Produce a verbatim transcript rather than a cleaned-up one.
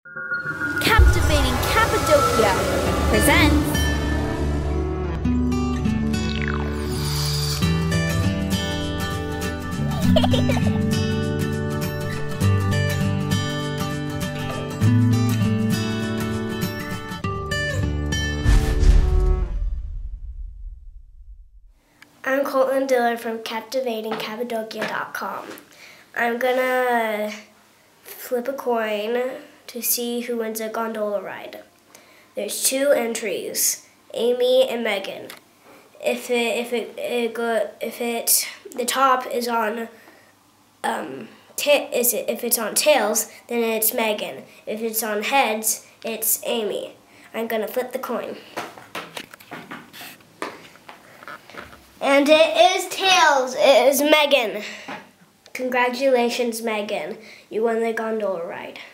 Captivating Cappadocia presents I'm Colton Dillard from Captivating Cappadocia dot com. I'm gonna flip a coin to see who wins a gondola ride. There's two entries, Amy and Megan. If it if it, it go if it the top is on um ta is it if it's on tails, then it's Megan. If it's on heads, it's Amy. I'm gonna flip the coin. And it is tails. It is Megan. Congratulations, Megan. You won the gondola ride.